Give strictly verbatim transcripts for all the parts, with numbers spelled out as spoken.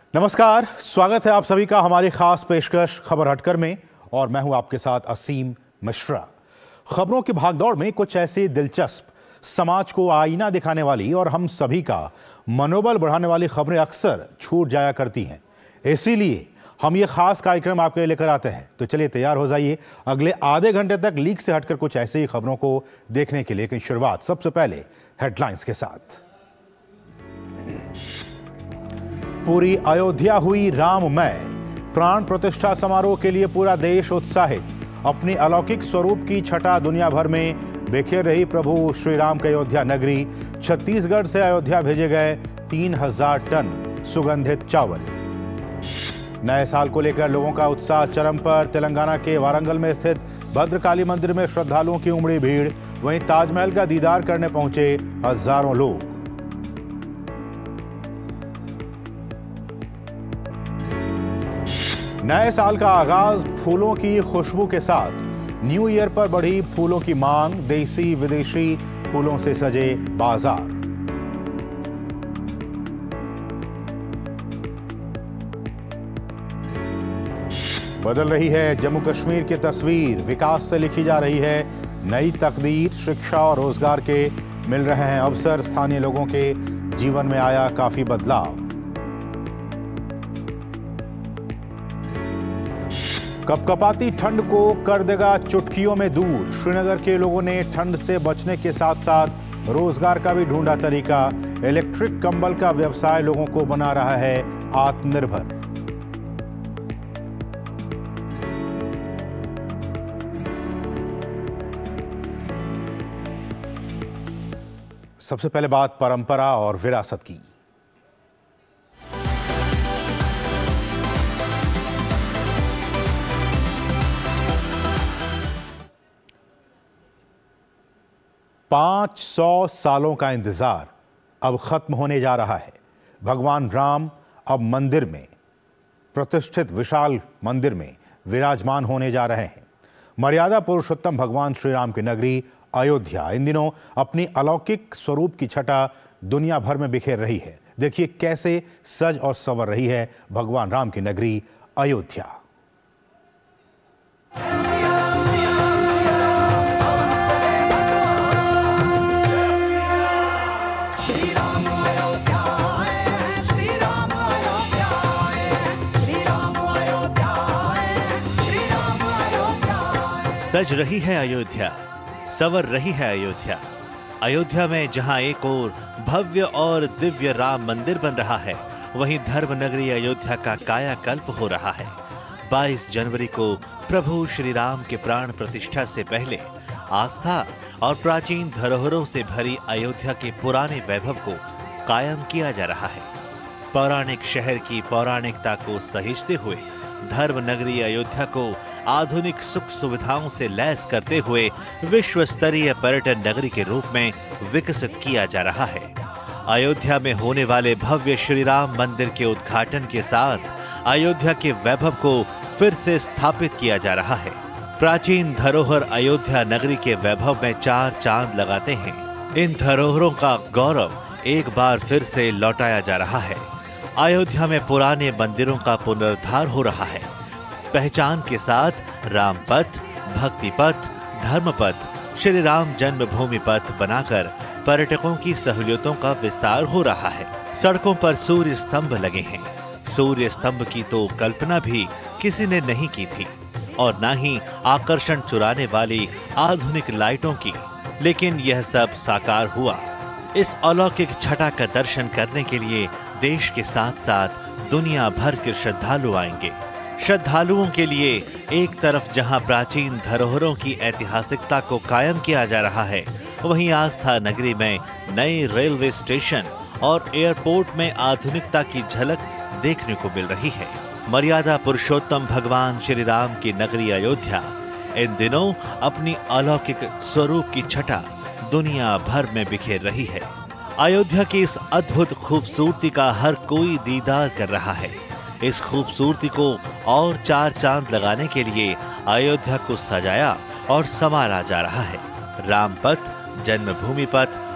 नमस्कार, स्वागत है आप सभी का हमारी खास पेशकश खबर हटकर में और मैं हूं आपके साथ असीम मिश्रा। खबरों की भागदौड़ में कुछ ऐसी दिलचस्प, समाज को आईना दिखाने वाली और हम सभी का मनोबल बढ़ाने वाली खबरें अक्सर छूट जाया करती हैं। इसीलिए हम ये खास कार्यक्रम आपके लिए लेकर आते हैं। तो चलिए तैयार हो जाइए अगले आधे घंटे तक लीक से हटकर कुछ ऐसी ही खबरों को देखने के लिए। लेकिन शुरुआत सबसे पहले हेडलाइंस के साथ। पूरी अयोध्या हुई राममय, प्राण प्रतिष्ठा समारोह के लिए पूरा देश उत्साहित। अपने अलौकिक स्वरूप की छटा दुनिया भर में बिखेर रही प्रभु श्री राम की अयोध्या नगरी। छत्तीसगढ़ से अयोध्या भेजे गए तीन हजार टन सुगंधित चावल। नए साल को लेकर लोगों का उत्साह चरम पर। तेलंगाना के वारंगल में स्थित भद्रकाली मंदिर में श्रद्धालुओं की उमड़ी भीड़। वहीं ताजमहल का दीदार करने पहुंचे हजारों लोग। नए साल का आगाज फूलों की खुशबू के साथ। न्यू ईयर पर बढ़ी फूलों की मांग। देसी विदेशी फूलों से सजे बाजार। बदल रही है जम्मू कश्मीर की तस्वीर। विकास से लिखी जा रही है नई तकदीर। शिक्षा और रोजगार के मिल रहे हैं अवसर। स्थानीय लोगों के जीवन में आया काफी बदलाव। कपकपाती ठंड को कर देगा चुटकियों में दूर। श्रीनगर के लोगों ने ठंड से बचने के साथ साथ रोजगार का भी ढूंढा तरीका। इलेक्ट्रिक कंबल का व्यवसाय लोगों को बना रहा है आत्मनिर्भर। सबसे पहले बात परंपरा और विरासत की। पांच सौ सालों का इंतजार अब खत्म होने जा रहा है। भगवान राम अब मंदिर में, प्रतिष्ठित विशाल मंदिर में विराजमान होने जा रहे हैं। मर्यादा पुरुषोत्तम भगवान श्री राम की नगरी अयोध्या इन दिनों अपनी अलौकिक स्वरूप की छटा दुनिया भर में बिखेर रही है। देखिए कैसे सज और संवर रही है भगवान राम की नगरी अयोध्या। सज रही है अयोध्या, संवर रही है अयोध्या। अयोध्या में जहां एक ओर भव्य और दिव्य राम मंदिर बन रहा है, वहीं धर्म नगरी अयोध्या का कायाकल्प हो रहा है। बाईस जनवरी को प्रभु श्री राम के प्राण प्रतिष्ठा से पहले आस्था और प्राचीन धरोहरों से भरी अयोध्या के पुराने वैभव को कायम किया जा रहा है। पौराणिक शहर की पौराणिकता को सहेजते हुए धर्म नगरी अयोध्या को आधुनिक सुख सुविधाओं से लैस करते हुए विश्व स्तरीय पर्यटन नगरी के रूप में विकसित किया जा रहा है। अयोध्या में होने वाले भव्य श्री राम मंदिर के उद्घाटन के साथ अयोध्या के वैभव को फिर से स्थापित किया जा रहा है। प्राचीन धरोहर अयोध्या नगरी के वैभव में चार चांद लगाते हैं। इन धरोहरों का गौरव एक बार फिर से लौटाया जा रहा है। अयोध्या में पुराने मंदिरों का पुनरुद्धार हो रहा है। पहचान के साथ रामपथ, भक्ति पथ, धर्मपथ, श्री राम जन्मभूमि पथ बनाकर पर्यटकों की सहूलियतों का विस्तार हो रहा है। सड़कों पर सूर्य स्तंभ लगे हैं। सूर्य स्तंभ की तो कल्पना भी किसी ने नहीं की थी और न ही आकर्षण चुराने वाली आधुनिक लाइटों की, लेकिन यह सब साकार हुआ। इस अलौकिक छटा का दर्शन करने के लिए देश के साथ साथ दुनिया भर के श्रद्धालु आएंगे। श्रद्धालुओं के लिए एक तरफ जहां प्राचीन धरोहरों की ऐतिहासिकता को कायम किया जा रहा है, वहीं आस्था नगरी में नए रेलवे स्टेशन और एयरपोर्ट में आधुनिकता की झलक देखने को मिल रही है। मर्यादा पुरुषोत्तम भगवान श्री राम की नगरी अयोध्या इन दिनों अपनी अलौकिक स्वरूप की छटा दुनिया भर में बिखेर रही है। अयोध्या की इस अद्भुत खूबसूरती का हर कोई दीदार कर रहा है। इस खूबसूरती को और चार चांद लगाने के लिए अयोध्या को सजाया और संवारा जा रहा है। रामपथ, जन्मभूमि पथ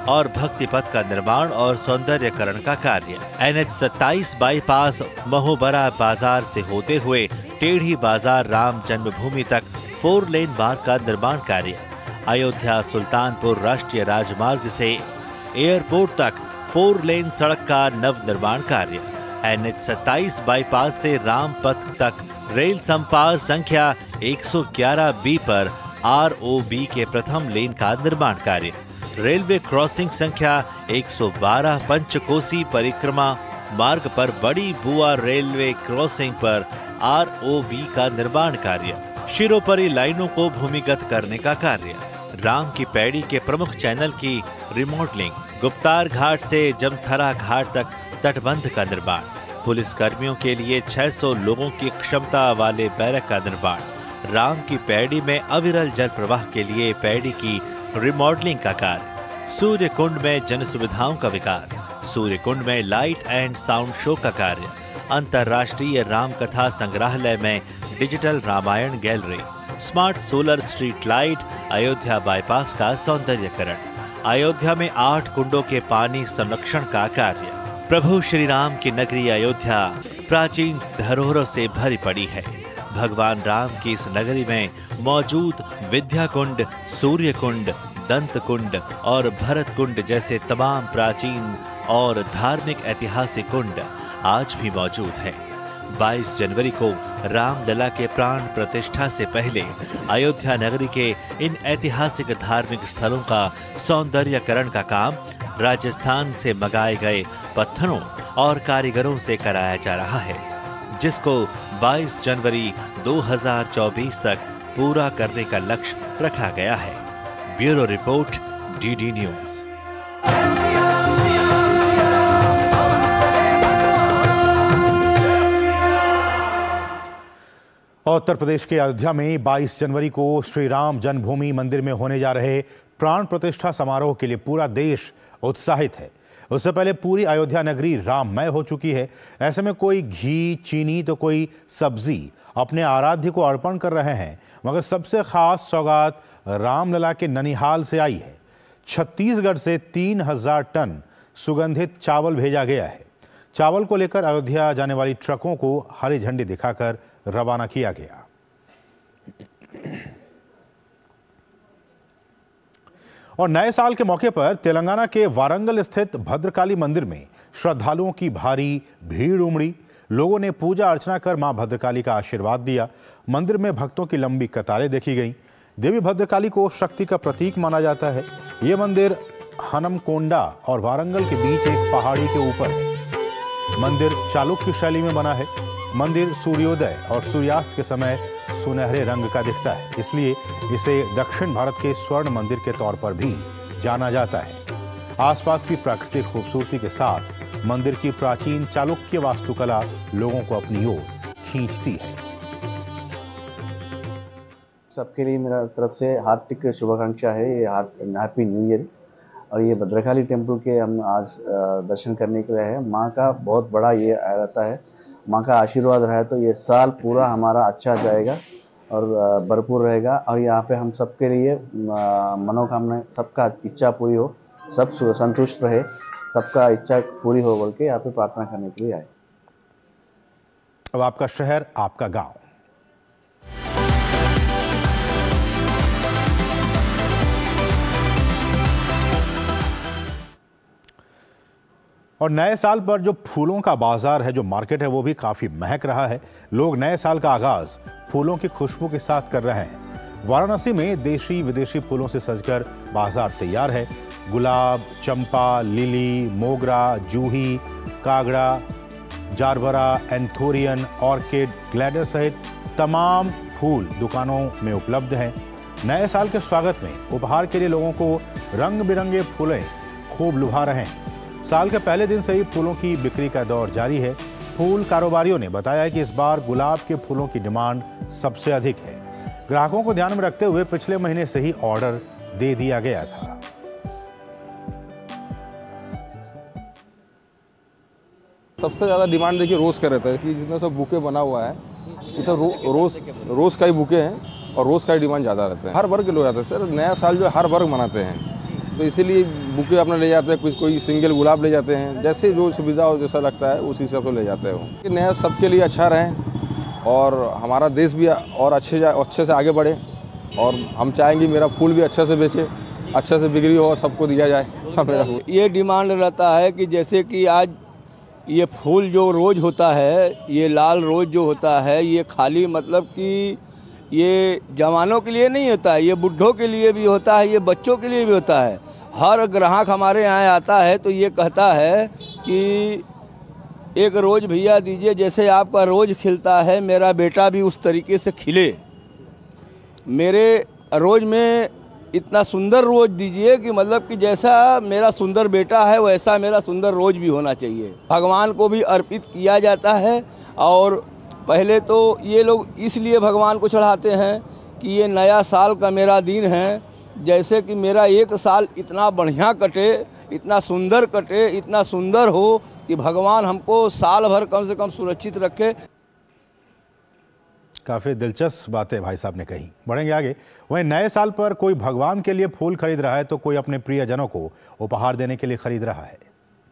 और भक्ति पथ का निर्माण और सौंदर्यकरण का कार्य। एन एच सत्ताईस बाईपास महोबरा बाजार से होते हुए टेढ़ी बाजार राम जन्मभूमि तक फोर लेन मार्ग का निर्माण कार्य। अयोध्या सुल्तानपुर राष्ट्रीय राजमार्ग से एयरपोर्ट तक फोर लेन सड़क का नव निर्माण कार्य। एन एच सत्ताईस बाईपास से राम पथ तक रेल संपार संख्या एक सौ ग्यारह बी पर आर ओ बी के प्रथम लेन का निर्माण कार्य। रेलवे क्रॉसिंग संख्या एक सौ बारह पंचकोसी परिक्रमा मार्ग पर बड़ी बुआ रेलवे क्रॉसिंग पर आर ओ बी का निर्माण कार्य। शिरोपरी लाइनों को भूमिगत करने का कार्य। राम की पैड़ी के प्रमुख चैनल की रिमॉडलिंग। गुप्तार घाट से जमथरा घाट तक तटबंध का निर्माण। पुलिस कर्मियों के लिए छह सौ लोगों की क्षमता वाले बैरक का निर्माण। राम की पैड़ी में अविरल जल प्रवाह के लिए पैड़ी की रिमॉडलिंग का कार्य। सूर्य कुंड में जन सुविधाओं का विकास। सूर्य कुंड में लाइट एंड साउंड शो का कार्य। अंतर्राष्ट्रीय राम कथा संग्रहालय में digital Ramayana gallery. Smart solar street light. Ayodhya bypass का सौंदर्यकरण। अयोध्या में आठ कुंडों के पानी संरक्षण का कार्य। प्रभु श्री राम की नगरी अयोध्या प्राचीन धरोहरों से भरी पड़ी है। भगवान राम की इस नगरी में मौजूद विद्या कुंड, सूर्य कुंड, दंत कुंड और भरत कुंड जैसे तमाम प्राचीन और धार्मिक ऐतिहासिक कुंड आज भी मौजूद हैं। बाईस जनवरी को रामलला के प्राण प्रतिष्ठा से पहले अयोध्या नगरी के इन ऐतिहासिक धार्मिक स्थलों का सौंदर्यकरण का काम राजस्थान से मंगाए गए पत्थरों और कारीगरों से कराया जा रहा है, जिसको बाईस जनवरी दो हज़ार चौबीस तक पूरा करने का लक्ष्य रखा गया है। Bureau report, D D news. Uttar Pradesh के अयोध्या में बाईस जनवरी को श्री राम जन्मभूमि मंदिर में होने जा रहे प्राण प्रतिष्ठा समारोह के लिए पूरा देश उत्साहित है। उससे पहले पूरी अयोध्या नगरी राममय हो चुकी है। ऐसे में कोई घी, चीनी तो कोई सब्जी अपने आराध्य को अर्पण कर रहे हैं, मगर सबसे खास सौगात रामलला के ननिहाल से आई है। छत्तीसगढ़ से तीन हजार टन सुगंधित चावल भेजा गया है। चावल को लेकर अयोध्या जाने वाली ट्रकों को हरी झंडी दिखाकर रवाना किया गया। और नए साल के मौके पर तेलंगाना के वारंगल स्थित भद्रकाली मंदिर में श्रद्धालुओं की भारी भीड़ उमड़ी। लोगों ने पूजा अर्चना कर मां भद्रकाली का आशीर्वाद दिया। मंदिर में भक्तों की लंबी कतारें देखी गईं। देवी भद्रकाली को शक्ति का प्रतीक माना जाता है। यह मंदिर हनमकोंडा और वारंगल के बीच एक पहाड़ी के ऊपर है। मंदिर चालुक्य शैली में बना है। मंदिर सूर्योदय और सूर्यास्त के समय सुनहरे रंग का दिखता है, इसलिए इसे दक्षिण भारत के स्वर्ण मंदिर के तौर पर भी जाना जाता है। आसपास की प्राकृतिक खूबसूरती के साथ मंदिर की प्राचीन चालुक्य वास्तुकला लोगों को अपनी ओर खींचती है। सबके लिए मेरा तरफ से हार्दिक शुभाकांक्षा है। ये हैप्पी न्यू ईयर। और ये भद्रकाली टेम्पल के हम आज दर्शन करने के लिए है। माँ का बहुत बड़ा ये रहता है। माँ का आशीर्वाद रहा तो ये साल पूरा हमारा अच्छा जाएगा और भरपूर रहेगा। और यहाँ पे हम सबके लिए मनोकामना, सबका इच्छा पूरी हो, सब संतुष्ट रहे, सबका इच्छा पूरी हो बोल के यहाँ पे प्रार्थना करने के लिए आए। अब आपका शहर, आपका गांव। और नए साल पर जो फूलों का बाजार है, जो मार्केट है, वो भी काफी महक रहा है। लोग नए साल का आगाज फूलों की खुशबू के साथ कर रहे हैं। वाराणसी में देशी विदेशी फूलों से सजकर बाजार तैयार है। गुलाब, चंपा, लिली, मोगरा, जूही, कागड़ा, जारबरा, एंथोरियन, ऑर्किड, ग्लैडर सहित तमाम फूल दुकानों में उपलब्ध हैं। नए साल के स्वागत में उपहार के लिए लोगों को रंग बिरंगे फूलें खूब लुभा रहे हैं। साल के पहले दिन से ही फूलों की बिक्री का दौर जारी है। फूल कारोबारियों ने बताया कि इस बार गुलाब के फूलों की डिमांड सबसे अधिक है। ग्राहकों को ध्यान में रखते हुए पिछले महीने से ही ऑर्डर दे दिया गया था। सबसे ज़्यादा डिमांड देखिए रोज़ का रहता है कि जितना सब बुके बना हुआ है, ये सब रो, रोज़ रोज़ का ही बुके हैं और रोज़ का ही डिमांड ज़्यादा रहता है। हर वर्ग के लोग आते हैं सर। नया साल जो है हर वर्ग मनाते हैं, तो इसीलिए बुके अपना ले जाते हैं, कुछ कोई सिंगल गुलाब ले जाते हैं, जैसे जो सुविधा हो जैसा लगता है उसी हिसाब से ले जाते हैं वो। नया सबके लिए अच्छा रहे और हमारा देश भी और अच्छे अच्छे से आगे बढ़े, और हम चाहेंगे मेरा फूल भी अच्छे से बेचे, अच्छे से बिक्री हो और सबको दिया जाए। ये डिमांड रहता है कि जैसे कि आज ये फूल जो रोज होता है, ये लाल रोज जो होता है, ये खाली मतलब कि ये जवानों के लिए नहीं होता है, ये बुढ़ों के लिए भी होता है, ये बच्चों के लिए भी होता है। हर ग्राहक हमारे यहाँ आता है तो ये कहता है कि एक रोज भैया दीजिए, जैसे आपका रोज खिलता है मेरा बेटा भी उस तरीके से खिले, मेरे रोज में इतना सुंदर रोज दीजिए कि मतलब कि जैसा मेरा सुंदर बेटा है वैसा मेरा सुंदर रोज भी होना चाहिए। भगवान को भी अर्पित किया जाता है, और पहले तो ये लोग इसलिए भगवान को चढ़ाते हैं कि ये नया साल का मेरा दिन है, जैसे कि मेरा एक साल इतना बढ़िया कटे, इतना सुंदर कटे, इतना सुंदर हो कि भगवान हमको साल भर कम से कम सुरक्षित रखे। काफ़ी दिलचस्प बातें भाई साहब ने कही। बढ़ेंगे आगे। वहीं नए साल पर कोई भगवान के लिए फूल खरीद रहा है तो कोई अपने प्रियजनों को उपहार देने के लिए खरीद रहा है।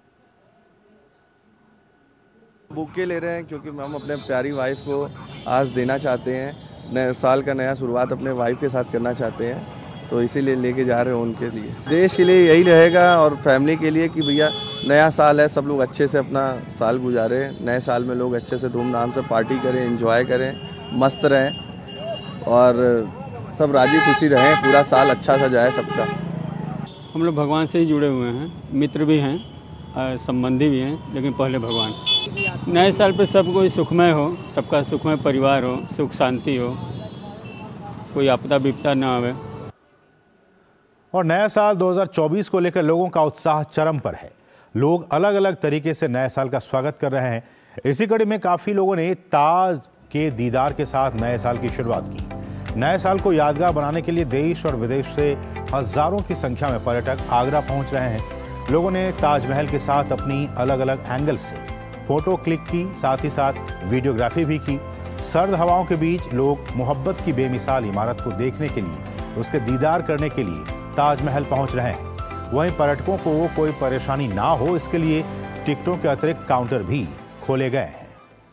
बुके ले रहे हैं क्योंकि हम अपने प्यारी वाइफ को आज देना चाहते हैं, नए साल का नया शुरुआत अपने वाइफ के साथ करना चाहते हैं, तो इसीलिए लेके जा रहे हैं उनके लिए। देश के लिए यही रहेगा और फैमिली के लिए कि भैया नया साल है, सब लोग अच्छे से अपना साल गुजारे, नए साल में लोग अच्छे से धूमधाम से पार्टी करें, एंजॉय करें, मस्त रहें और सब राजी खुशी रहें, पूरा साल अच्छा सा जाए सबका। हम लोग भगवान से ही जुड़े हुए हैं, मित्र भी हैं, संबंधी भी हैं, लेकिन पहले भगवान। नए साल पे सब कोई सुखमय हो, सबका सुखमय परिवार हो, सुख शांति हो, कोई आपदा विपदा न आवे। और नया साल दो हज़ार चौबीस को लेकर लोगों का उत्साह चरम पर है। लोग अलग अलग तरीके से नए साल का स्वागत कर रहे हैं। इसी कड़ी में काफ़ी लोगों ने ताज के दीदार के साथ नए साल की शुरुआत की। नए साल को यादगार बनाने के लिए देश और विदेश से हजारों की संख्या में पर्यटक आगरा पहुंच रहे हैं। लोगों ने ताजमहल के साथ अपनी अलग अलग एंगल से फोटो क्लिक की, साथ ही साथ वीडियोग्राफी भी की। सर्द हवाओं के बीच लोग मोहब्बत की बेमिसाल इमारत को देखने के लिए, उसके दीदार करने के लिए ताजमहल पहुंच रहे हैं। वहीं पर्यटकों को कोई परेशानी ना हो, इसके लिए टिकटों के अतिरिक्त काउंटर भी खोले गए हैं।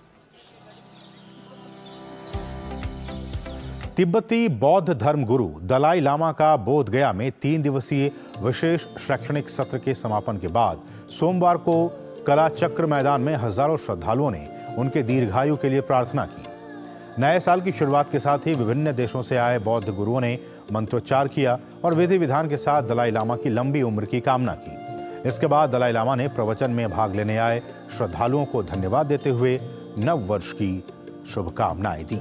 तिब्बती बौद्ध धर्म गुरु दलाई लामा का बोध गया में तीन दिवसीय विशेष शैक्षणिक सत्र के समापन के बाद सोमवार को कला चक्र मैदान में हजारों श्रद्धालुओं ने उनके दीर्घायु के लिए प्रार्थना की। नए साल की शुरुआत के साथ ही विभिन्न देशों से आए बौद्ध गुरुओं ने मंत्रोच्चार किया और विधि विधान के साथ दलाई लामा की लंबी उम्र की कामना की। इसके बाद दलाई लामा ने प्रवचन में भाग लेने आए श्रद्धालुओं को धन्यवाद देते हुए नव वर्ष की शुभकामनाएं दी।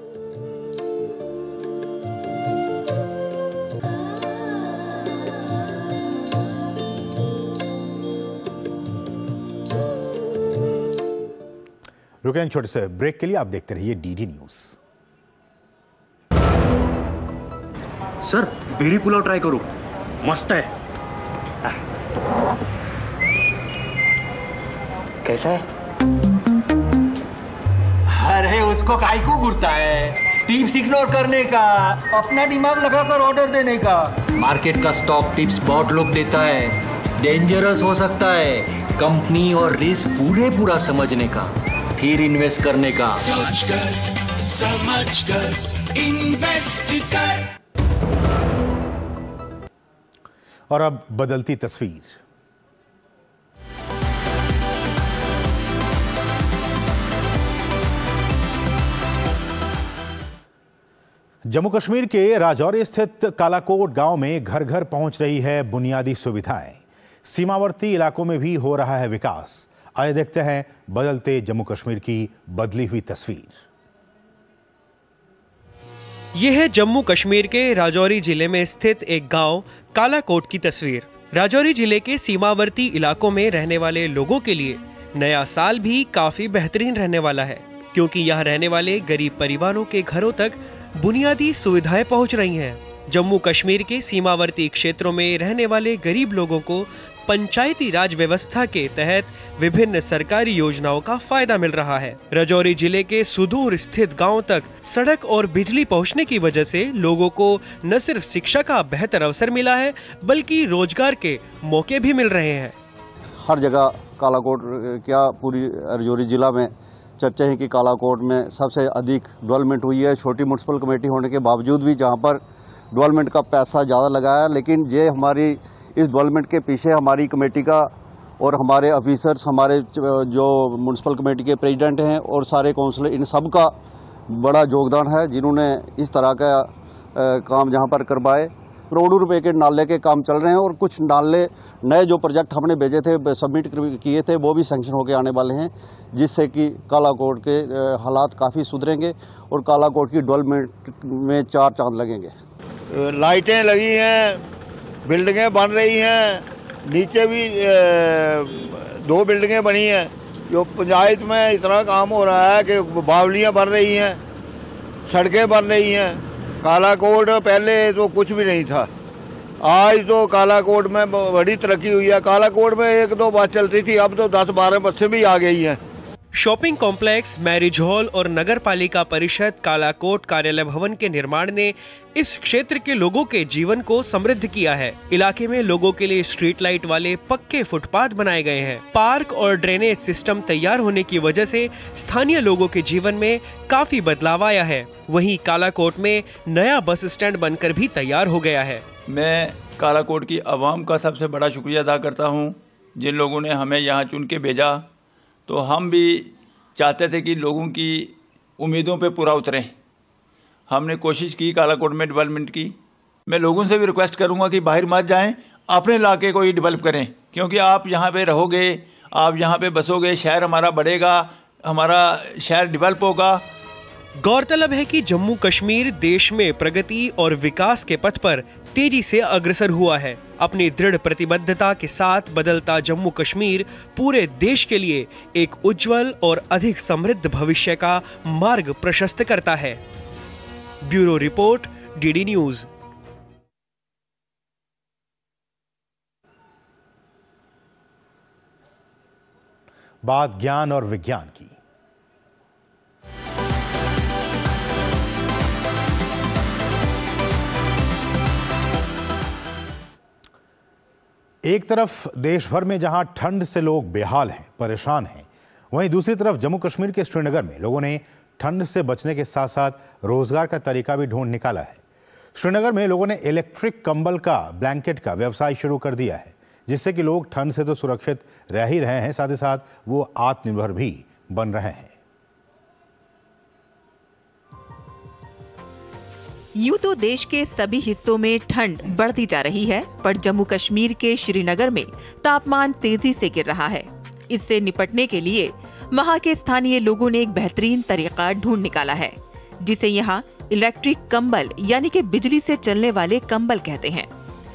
रुकें एक छोटे से ब्रेक के लिए, आप देखते रहिए DD news. Sir berry pulao try करो, मस्त है। कैसा है? अरे उसको काहे को घूरता है, टिप्स इग्नोर करने का, अपना दिमाग लगाकर ऑर्डर देने का। मार्केट का स्टॉक टिप्स बहुत लोग देता है, डेंजरस हो सकता है। कंपनी और रिस्क पूरे पूरा समझने का, फिर इन्वेस्ट करने का। सोच कर समझ कर इन्वेस्ट कर। और अब बदलती तस्वीर। जम्मू कश्मीर के राजौरी स्थित कालाकोट गांव में घर घर पहुंच रही है बुनियादी सुविधाएं। सीमावर्ती इलाकों में भी हो रहा है विकास। आइए देखते हैं बदलते जम्मू कश्मीर की बदली हुई तस्वीर। यह है जम्मू कश्मीर के राजौरी जिले में स्थित एक गांव कालाकोट की तस्वीर। राजौरी जिले के सीमावर्ती इलाकों में रहने वाले लोगों के लिए नया साल भी काफी बेहतरीन रहने वाला है, क्योंकि यहाँ रहने वाले गरीब परिवारों के घरों तक बुनियादी सुविधाएं पहुंच रही हैं। जम्मू कश्मीर के सीमावर्ती क्षेत्रों में रहने वाले गरीब लोगों को पंचायती राज व्यवस्था के तहत विभिन्न सरकारी योजनाओं का फायदा मिल रहा है। राजौरी जिले के सुदूर स्थित गांव तक सड़क और बिजली पहुंचने की वजह से लोगों को न सिर्फ शिक्षा का बेहतर अवसर मिला है, बल्कि रोजगार के मौके भी मिल रहे हैं। हर जगह कालाकोट क्या पूरी राजौरी जिला में चर्चा है कि कालाकोट में सबसे अधिक डेवलपमेंट हुई है। छोटी म्यूनसिपल कमेटी होने के बावजूद भी जहां पर डेवलपमेंट का पैसा ज़्यादा लगाया, लेकिन ये हमारी इस डेवलपमेंट के पीछे हमारी कमेटी का और हमारे ऑफिसर्स, हमारे जो म्यूनसिपल कमेटी के प्रेसिडेंट हैं और सारे काउंसलर, इन सब का बड़ा योगदान है, जिन्होंने इस तरह का काम जहां पर करवाए। करोड़ों रुपए के नाले के काम चल रहे हैं और कुछ नाले नए जो प्रोजेक्ट हमने भेजे थे, सबमिट किए थे, वो भी सैंक्शन होके आने वाले हैं, जिससे कि कालाकोट के हालात काफ़ी सुधरेंगे और कालाकोट की डेवलपमेंट में चार चांद लगेंगे। लाइटें लगी हैं, बिल्डिंगें बन रही हैं, नीचे भी दो बिल्डिंगें बनी हैं। जो पंचायत में इतना काम हो रहा है कि बावलियाँ बन रही हैं, सड़कें बन रही हैं। कालाकोट पहले तो कुछ भी नहीं था, आज तो कालाकोट में बड़ी तरक्की हुई है। कालाकोट में एक दो बस चलती थी, अब तो दस बारह बसें भी आ गई हैं। शॉपिंग कॉम्प्लेक्स, मैरिज हॉल और नगर पालिका परिषद कालाकोट कार्यालय भवन के निर्माण ने इस क्षेत्र के लोगों के जीवन को समृद्ध किया है। इलाके में लोगों के लिए स्ट्रीट लाइट वाले पक्के फुटपाथ बनाए गए हैं। पार्क और ड्रेनेज सिस्टम तैयार होने की वजह से स्थानीय लोगों के जीवन में काफी बदलाव आया है। वहीं कालाकोट में नया बस स्टैंड बनकर भी तैयार हो गया है। मैं कालाकोट की आवाम का सबसे बड़ा शुक्रिया अदा करता हूँ, जिन लोगों ने हमें यहाँ चुन के भेजा। तो हम भी चाहते थे कि लोगों की उम्मीदों पे पूरा उतरें। हमने कोशिश की कालाकोट में डेवलपमेंट की। मैं लोगों से भी रिक्वेस्ट करूंगा कि बाहर मत जाएं, अपने इलाके को ही डेवलप करें, क्योंकि आप यहाँ पे रहोगे, आप यहाँ पे बसोगे, शहर हमारा बढ़ेगा, हमारा शहर डेवलप होगा। गौरतलब है कि जम्मू कश्मीर देश में प्रगति और विकास के पथ पर तेजी से अग्रसर हुआ है। अपनी दृढ़ प्रतिबद्धता के साथ बदलता जम्मू कश्मीर पूरे देश के लिए एक उज्जवल और अधिक समृद्ध भविष्य का मार्ग प्रशस्त करता है। Bureau report, DD news. बात ज्ञान और विज्ञान की। एक तरफ देश भर में जहां ठंड से लोग बेहाल हैं, परेशान हैं, वहीं दूसरी तरफ जम्मू कश्मीर के श्रीनगर में लोगों ने ठंड से बचने के साथ साथ रोजगार का तरीका भी ढूंढ निकाला है। श्रीनगर में लोगों ने इलेक्ट्रिक कंबल का, ब्लैंकेट का व्यवसाय शुरू कर दिया है, जिससे कि लोग ठंड से तो सुरक्षित रह ही रहे हैं, साथ ही साथ वो आत्मनिर्भर भी बन रहे हैं। यूं तो देश के सभी हिस्सों में ठंड बढ़ती जा रही है, पर जम्मू कश्मीर के श्रीनगर में तापमान तेजी से गिर रहा है। इससे निपटने के लिए वहां के स्थानीय लोगों ने एक बेहतरीन तरीका ढूंढ निकाला है, जिसे यहाँ इलेक्ट्रिक कंबल यानी कि बिजली से चलने वाले कंबल कहते हैं।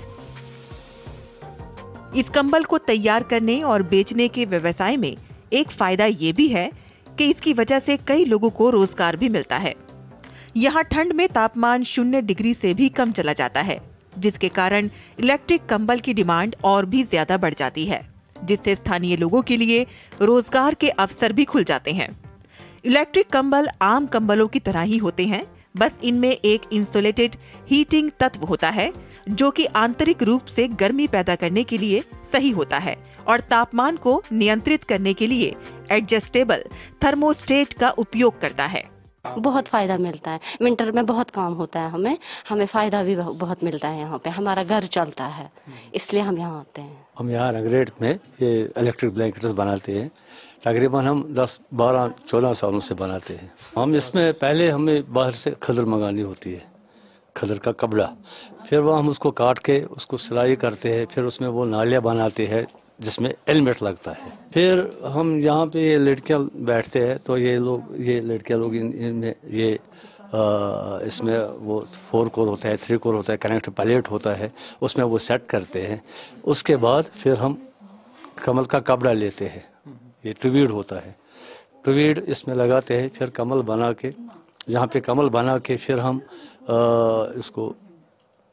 इस कंबल को तैयार करने और बेचने के व्यवसाय में एक फायदा ये भी है कि इसकी वजह से कई लोगों को रोजगार भी मिलता है। यहाँ ठंड में तापमान शून्य डिग्री से भी कम चला जाता है, जिसके कारण इलेक्ट्रिक कंबल की डिमांड और भी ज्यादा बढ़ जाती है, जिससे स्थानीय लोगों के लिए रोजगार के अवसर भी खुल जाते हैं। इलेक्ट्रिक कंबल आम कंबलों की तरह ही होते हैं, बस इनमें एक इंसुलेटेड हीटिंग तत्व होता है, जो कि आंतरिक रूप से गर्मी पैदा करने के लिए सही होता है और तापमान को नियंत्रित करने के लिए एडजस्टेबल थर्मोस्टेट का उपयोग करता है। बहुत फ़ायदा मिलता है, विंटर में बहुत काम होता है, हमें हमें फ़ायदा भी बहुत मिलता है। यहाँ पे हमारा घर चलता है, इसलिए हम यहाँ आते हैं। हम यहाँ रंगरेट में ये इलेक्ट्रिक ब्लैंकेट्स बनाते हैं। तकरीबन हम दस बारह चौदह सालों से बनाते हैं। हम इसमें पहले हमें बाहर से खदर मंगानी होती है, खदर का कपड़ा, फिर वो हम उसको काट के उसको सिलाई करते हैं, फिर उसमें वो नालियाँ बनाते हैं जिसमें एलमेट लगता है। फिर हम यहाँ पे ये लड़कियाँ बैठते हैं, तो ये लोग ये लड़कियाँ लोग इनमें ये आ, इसमें वो फोर कोर होता है, थ्री कोर होता है, कनेक्ट पैलेट होता है, उसमें वो सेट करते हैं। उसके बाद फिर हम कमल का कपड़ा लेते हैं, ये ट्वीड होता है, ट्वीड इसमें लगाते हैं, फिर कमल बना के, यहाँ पे कमल बना के फिर हम आ, इसको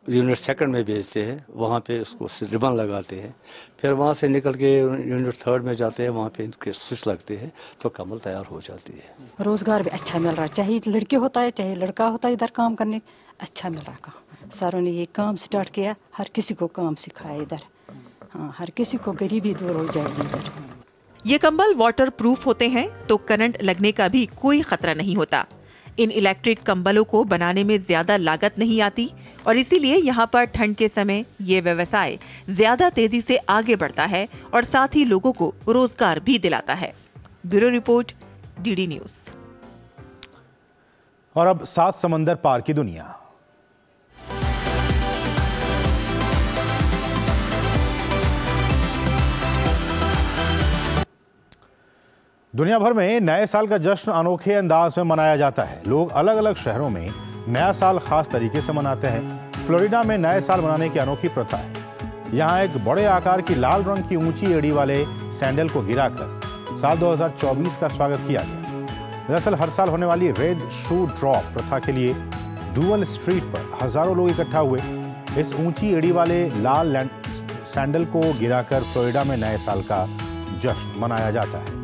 यूनिट सेकंड में भेजते हैं, वहाँ पे उसको रिबन लगाते हैं, फिर वहाँ से निकल के यूनिट थर्ड में जाते हैं, वहाँ पे इनके स्विच लगते हैं तो कमल तैयार हो जाती है। रोजगार भी अच्छा मिल रहा है, चाहे लड़के होता है चाहे लड़का होता है, इधर काम करने अच्छा मिल रहा काम। सरों ने ये काम स्टार्ट किया, हर किसी को काम सिखाया इधर। हाँ, हर किसी को गरीबी दूर हो जाएगी इधर। ये कंबल वाटर प्रूफ होते हैं तो करंट लगने का भी कोई खतरा नहीं होता। इन इलेक्ट्रिक कंबलों को बनाने में ज्यादा लागत नहीं आती और इसीलिए यहाँ पर ठंड के समय ये व्यवसाय ज्यादा तेजी से आगे बढ़ता है और साथ ही लोगों को रोजगार भी दिलाता है। Bureau report, DD news. और अब सात समंदर पार की दुनिया। दुनिया भर में नए साल का जश्न अनोखे अंदाज में मनाया जाता है। लोग अलग अलग शहरों में नया साल खास तरीके से मनाते हैं। फ्लोरिडा में नए साल मनाने की अनोखी प्रथा है। यहाँ एक बड़े आकार की लाल रंग की ऊंची एड़ी वाले सैंडल को गिराकर साल दो हज़ार चौबीस का स्वागत किया गया। दरअसल हर साल होने वाली रेड शू ड्रॉप प्रथा के लिए डुअल स्ट्रीट पर हजारों लोग इकट्ठा हुए। इस ऊंची एड़ी वाले लाल सैंडल को गिराकर फ्लोरिडा में नए साल का जश्न मनाया जाता है।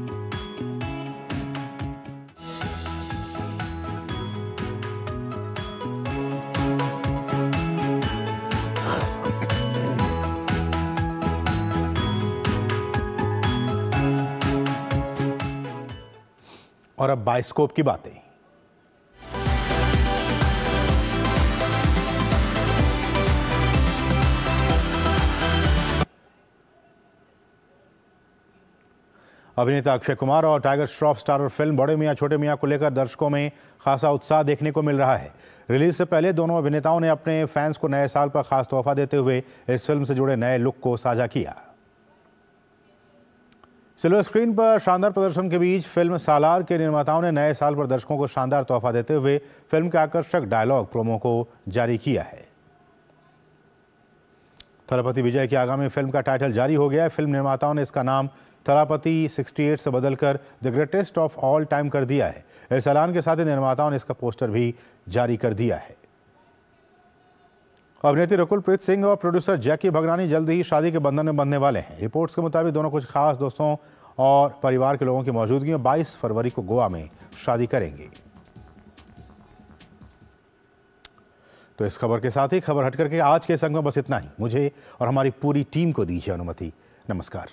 और अब बाइस्कोप की बातें। अभिनेता अक्षय कुमार और टाइगर श्रॉफ स्टारर फिल्म बड़े मियां छोटे मियां को लेकर दर्शकों में खासा उत्साह देखने को मिल रहा है। रिलीज से पहले दोनों अभिनेताओं ने अपने फैंस को नए साल पर खास तोहफा देते हुए इस फिल्म से जुड़े नए लुक को साझा किया। सिल्वर स्क्रीन पर शानदार प्रदर्शन के बीच फिल्म सालार के निर्माताओं ने नए साल पर दर्शकों को शानदार तोहफा देते हुए फिल्म के आकर्षक डायलॉग प्रोमो को जारी किया है। थलापति विजय की आगामी फिल्म का टाइटल जारी हो गया है। फिल्म निर्माताओं ने इसका नाम थलापति अड़सठ से बदलकर the greatest of all time कर दिया है। इस ऐलान के साथ ही निर्माताओं ने इसका पोस्टर भी जारी कर दिया है। अभिनेत्री रकुल प्रीत सिंह और प्रोड्यूसर जैकी भगनानी जल्द ही शादी के बंधन में बंधने वाले हैं। रिपोर्ट्स के मुताबिक दोनों कुछ खास दोस्तों और परिवार के लोगों की मौजूदगी में बाईस फरवरी को गोवा में शादी करेंगे। तो इस खबर के साथ ही खबर हट करके आज के संग में बस इतना ही। मुझे और हमारी पूरी टीम को दीजिए अनुमति। नमस्कार।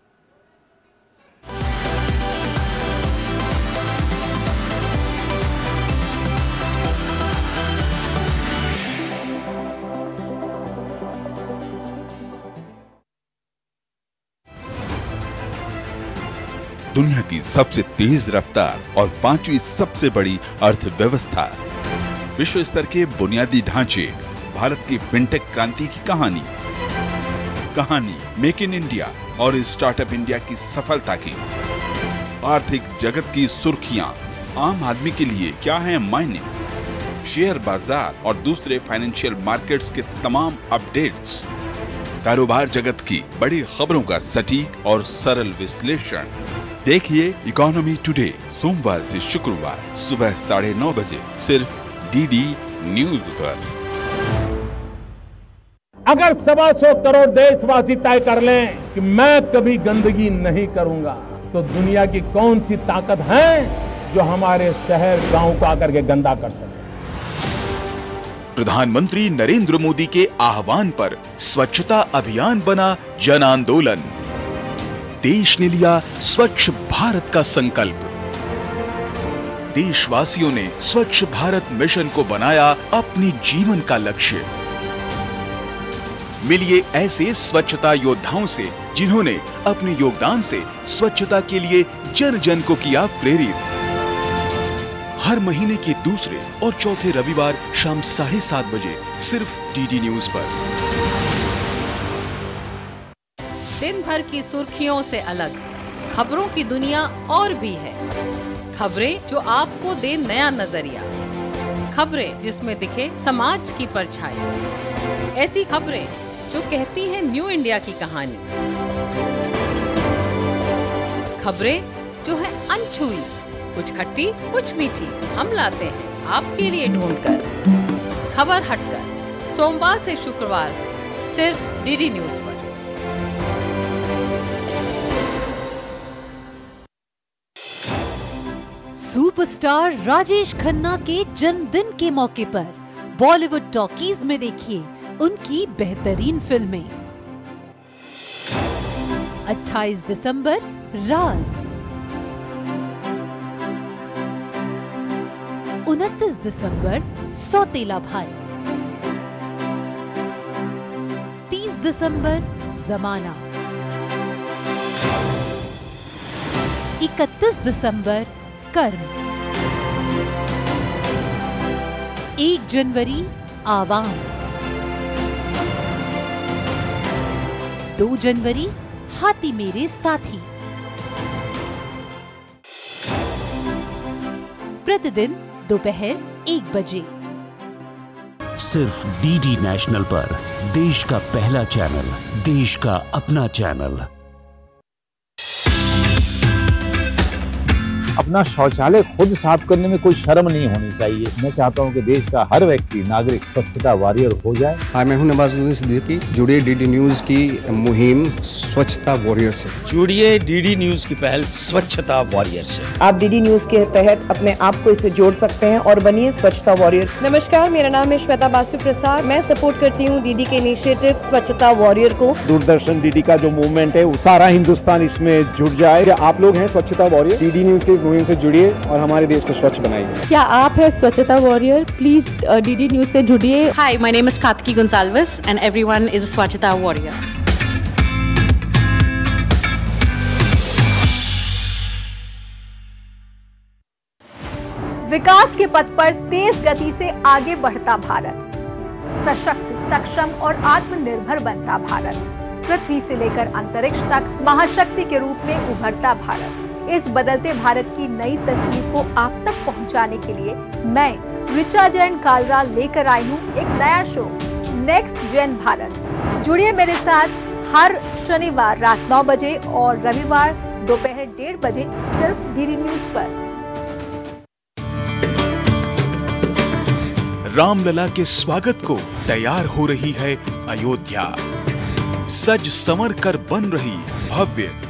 दुनिया की सबसे तेज रफ्तार और पांचवी सबसे बड़ी अर्थव्यवस्था, विश्व स्तर के बुनियादी ढांचे, भारत की फिनटेक क्रांति की कहानी कहानी मेक इन इंडिया और स्टार्टअप इंडिया की सफलता की, आर्थिक जगत की सुर्खियां, आम आदमी के लिए क्या है मायने, शेयर बाजार और दूसरे फाइनेंशियल मार्केट्स के तमाम अपडेट्स, कारोबार जगत की बड़ी खबरों का सटीक और सरल विश्लेषण। देखिए इकोनॉमी टुडे सोमवार से शुक्रवार सुबह साढ़े नौ बजे सिर्फ डीडी न्यूज पर। अगर सवा सौ करोड़ देशवासी तय कर लें कि मैं कभी गंदगी नहीं करूंगा, तो दुनिया की कौन सी ताकत है जो हमारे शहर गांव को आकर के गंदा कर सके। प्रधानमंत्री नरेंद्र मोदी के आह्वान पर स्वच्छता अभियान बना जन आंदोलन। देश ने लिया स्वच्छ भारत का संकल्प। देशवासियों ने स्वच्छ भारत मिशन को बनाया अपनी जीवन का लक्ष्य। मिलिए ऐसे स्वच्छता योद्धाओं से जिन्होंने अपने योगदान से स्वच्छता के लिए जन जन को किया प्रेरित। हर महीने के दूसरे और चौथे रविवार शाम साढ़े सात बजे सिर्फ डीडी न्यूज पर। दिन भर की सुर्खियों से अलग खबरों की दुनिया और भी है। खबरें जो आपको दे नया नजरिया, खबरें जिसमें दिखे समाज की परछाई, ऐसी खबरें जो कहती हैं न्यू इंडिया की कहानी, खबरें जो है अनछुई, कुछ खट्टी कुछ मीठी, हम लाते हैं आपके लिए ढूंढकर। खबर हटकर सोमवार से शुक्रवार सिर्फ डीडी न्यूज पर। सुपरस्टार राजेश खन्ना के जन्मदिन के मौके पर बॉलीवुड टॉकीज में देखिए उनकी बेहतरीन फिल्में। अट्ठाईस दिसंबर राज, उनतीस दिसंबर सौतेला भाई, तीस दिसंबर जमाना, इकतीस दिसंबर कर्म, एक जनवरी आवाम, दो जनवरी हाथी मेरे साथी। प्रतिदिन दोपहर एक बजे सिर्फ डीडी नेशनल पर, देश का पहला चैनल, देश का अपना चैनल। अपना शौचालय खुद साफ करने में कोई शर्म नहीं होनी चाहिए। मैं चाहता हूं कि देश का हर व्यक्ति नागरिक स्वच्छता वॉरियर हो जाए। हाय, मैं हूं नवाजुद्दीन सिद्दीकी। जुड़िए डीडी न्यूज की मुहिम स्वच्छता वॉरियर से। जुड़िए डीडी न्यूज की पहल स्वच्छता वॉरियर से। आप डीडी न्यूज के तहत अपने आप को इससे जोड़ सकते हैं और बनिए स्वच्छता वॉरियर। नमस्कार, मेरा नाम है श्वेता बासु प्रसाद। मैं सपोर्ट करती हूँ डीडी के इनिशिएटिव स्वच्छता वॉरियर को। दूरदर्शन डीडी का जो मूवमेंट है, सारा हिंदुस्तान इसमें जुट जाए। आप लोग हैं स्वच्छता वॉरियर, डीडी न्यूज के मुहिम से जुड़िए और हमारे देश को स्वच्छ बनाइए। क्या आप है स्वच्छता वॉरियर? प्लीज डीडी न्यूज से जुड़िए। Hi, my name is Kartiki Gonsalves and everyone is a Swachhata warrior. विकास के पथ पर तेज गति से आगे बढ़ता भारत, सशक्त, सक्षम और आत्मनिर्भर बनता भारत, पृथ्वी से लेकर अंतरिक्ष तक महाशक्ति के रूप में उभरता भारत। इस बदलते भारत की नई तस्वीर को आप तक पहुंचाने के लिए मैं ऋचा जैन कालरा लेकर आई हूं एक नया शो, नेक्स्ट जेन भारत। जुड़िए मेरे साथ हर शनिवार रात नौ बजे और रविवार दोपहर डेढ़ बजे सिर्फ डीडी न्यूज पर। रामलला के स्वागत को तैयार हो रही है अयोध्या। सज संवर कर बन रही भव्य